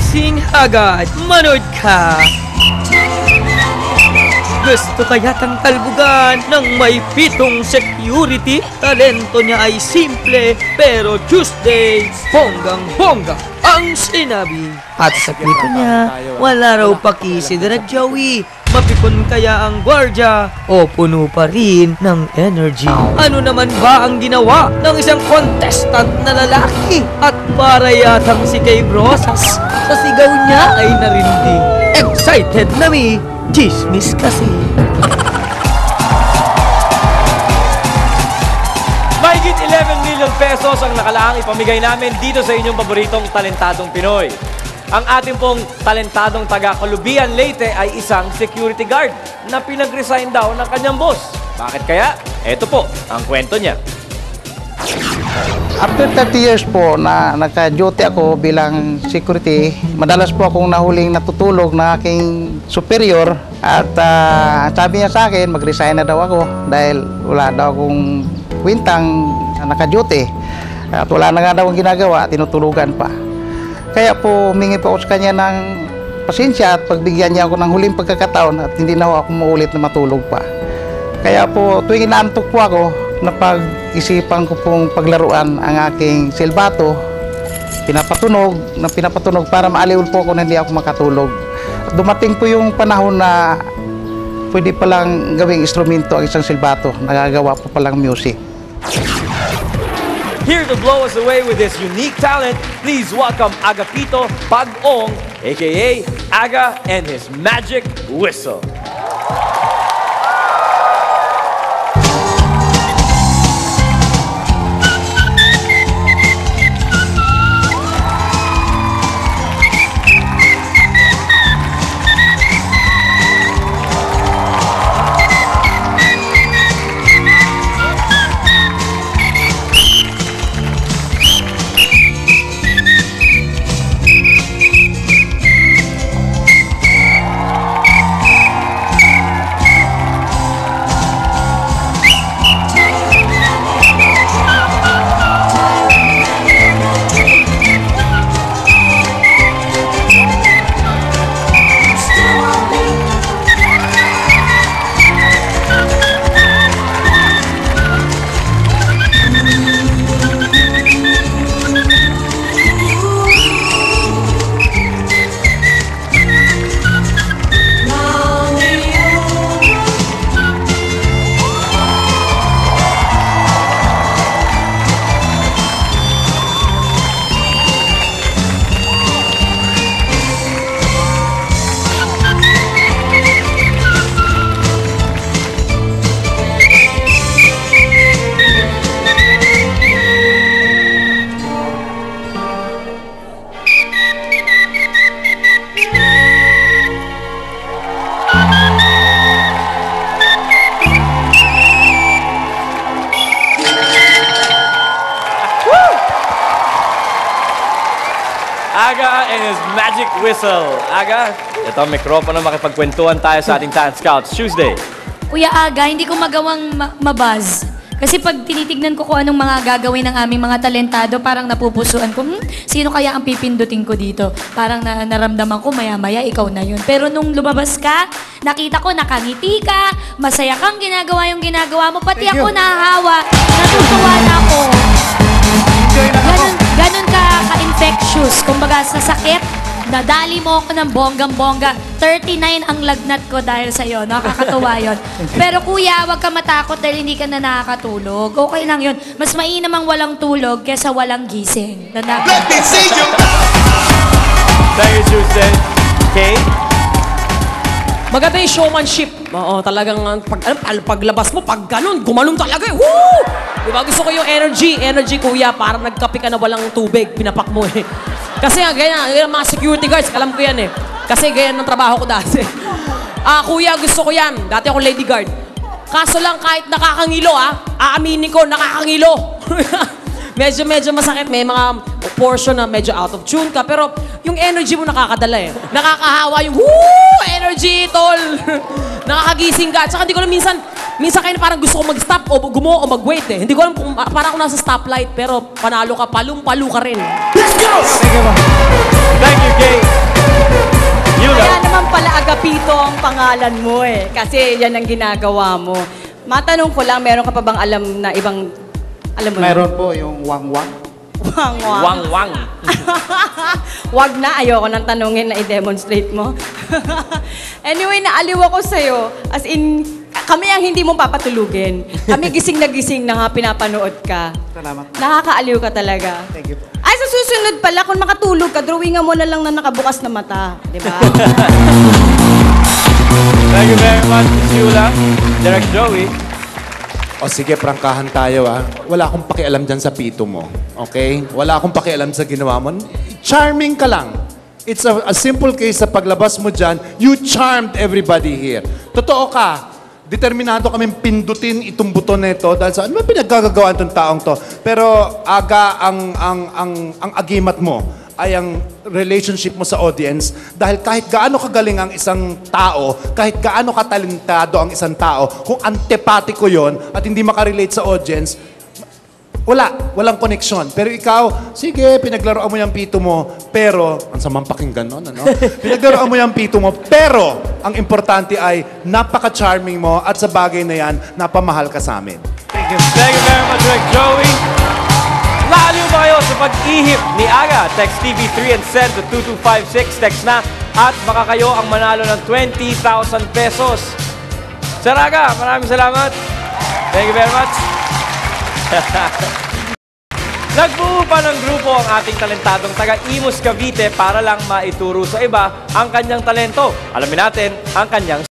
Gigising agad, manood ka! Gusto kaya tang talbugan ng may 7 security? Talento niya ay simple, pero Tuesday, bonggang-bongga ang sinabi. At sa pito niya, wala raw paki si Direk Joey. Mapipon kaya ang gwardya o puno pa rin ng energy? Ano naman ba ang ginawa ng isang contestant na lalaki? At para yatang si Kay Brosas, sa sigaw niya ay narinding. Excited na mi! Chismis kasi. Mahigit 11 million pesos ang nakalaang ipamigay namin dito sa inyong paboritong talentadong Pinoy. Ang ating pong talentadong taga Colubian, Leyte ay isang security guard na pinag-resign daw ng kanyang boss. Bakit kaya? Ito po ang kwento niya. After 30 years po na naka-duty ako bilang security, madalas po akong nahuling natutulog na aking superior at sabi niya sa akin, mag-resign na daw ako dahil wala daw akong kwintang naka-duty at wala na nga daw ang ginagawa, tinutulugan pa. Kaya po, humingi po ako sa kanya ng pasensya at pagbigyan niya ako ng huling pagkakataon at hindi na ako maulit na matulog pa. Kaya po, tuwing inaantok po ako, napag-isipan ko pong paglaruan ang aking silbato, pinapatunog para maaliw po ako na hindi ako makatulog. At dumating po yung panahon na pwede palang gawing instrumento ang isang silbato, nagagawa po palang music. Here to blow us away with this unique talent, please welcome Agapito Pag-ong, aka Aga and his magic whistle. Aga and his magic whistle. Aga, ito ang mikropono, makipagkwentuhan tayo sa ating Talent Scouts Tuesday. Kuya Aga, hindi ko magawang mabuzz. Kasi pag tinitignan ko kung anong mga gagawin ng aming mga talentado, parang napupusuan ko, sino kaya ang pipindutin ko dito? Parang naramdaman ko, maya-maya, ikaw na yun. Pero nung lumabas ka, nakita ko, nakangiti ka, masaya kang ginagawa yung ginagawa mo, pati ako nahahawa, natutuwa na ako. Ganun ka-infectious. Kumbaga, sa sakit, nadali mo ako ng bonggang-bongga. 39 ang lagnat ko dahil sa'yo. Nakakatuwa yun. Pero kuya, wag ka matakot dahil hindi ka na nakakatulog. Okay lang yun. Mas mainam ang walang tulog kesa walang gising. Let me see you! Thank you, Tuesday. Okay? Maganda yung showmanship. Oo, talagang paglabas mo, pag ganun, gumalong talaga eh. Woo! Diba? Gusto ko yung energy kuya, para nagkape ka na walang tubig, pinapak mo eh. Kasi ganyan, mga security guards, alam ko yan eh. Kasi ganyan ng trabaho ko dati. Kuya, gusto ko yan. Dati ako lady guard. Kaso lang kahit nakakangilo aaminin ko, nakakangilo. medyo masakit. May mga portion na medyo out of tune ka, pero yung energy mo nakakadala eh. Nakakahawa yung, woo! Energy, tol! Nakakagising ka. At saka hindi ko alam, minsan kayo na parang gusto ko mag-stop o gumo o mag-wait eh. Hindi ko alam kung parang ako nasa stoplight, pero panalo ka, palung-palo ka rin. Let's go! Thank you, Kay. Kaya naman pala Agapito ang pangalan mo eh. Kasi yan ang ginagawa mo. Matanong ko lang, meron ka pa bang alam na ibang, alam mo na? Meron po yung wang-wang. Wang-wang. Wang-wang. Wag na, ayoko nang tanungin na i-demonstrate mo. Anyway, naaliw ako sa'yo. As in, kami ang hindi mo papatulugin. Kami gising na nga pinapanood ka. Salamat. Nakakaaliw ka talaga. Thank you po. Ay, sa susunod pala, kung makatulog ka, drawingan mo na lang na nakabukas na mata. Di ba? Thank you very much, Miss Yula. Direct Joey. O sige, prangkahan tayo Wala akong pakialam dyan sa pito mo. Okay? Wala akong pakialam sa ginawa mo. Charming ka lang. It's a simple case sa paglabas mo dyan, you charmed everybody here. Totoo ka. Determinado kaming pindutin itong buton nito dahil sa ano ba pinaggagawaan tong taong to. Pero ang agimat mo ay ang relationship mo sa audience dahil kahit gaano kagaling ang isang tao, kahit gaano katalentado ang isang tao, kung antipatiko yon at hindi makarelate sa audience, walang koneksyon. Pero ikaw, sige, pinaglaruan mo yung pito mo, pero, ang samang pakinggan nun, ano? Pinaglaruan mo yung pito mo, pero, ang importante ay, napaka-charming mo at sa bagay na yan, napamahal ka sa amin. Thank you very much, Direct Joey. Laaliw ba kayo sa pag-ihip ni Aga? Text TV3 and send to 2256. Text na. At baka kayo ang manalo ng 20,000 pesos. Sir Aga, maraming salamat. Thank you very much. Nagbuo pa ng grupo ang ating talentadong taga Imus Cavite para lang maituro sa iba ang kanyang talento. Alamin natin ang kanyang